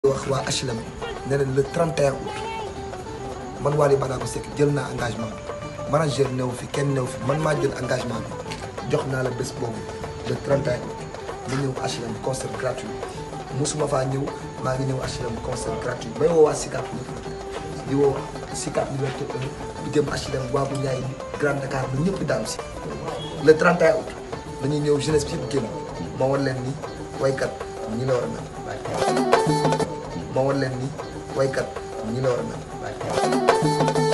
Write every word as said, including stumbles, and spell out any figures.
wax waa H L M ne leen le trente et un août man Wally Ballago Seck jël naa engagement bi manager new fi kenn new fi man maa jël engagement bi jox naa la bés boobu le trente et un août mu ñëw H L M concert gratuit musuma faa ñëw maa ngi ñëw H L M concert gratuit bay woo waa Sicap di woo Sicap Liberté un di jëm H L M waa bu Ndiaye Grand Dakar ba ñëpp daam si le trente et un août dañuy ñëw jeunesse bi yëpp génn ma wan leen ni waykat ñi la war a mel ma wan leen ni waykat ñi la war a mel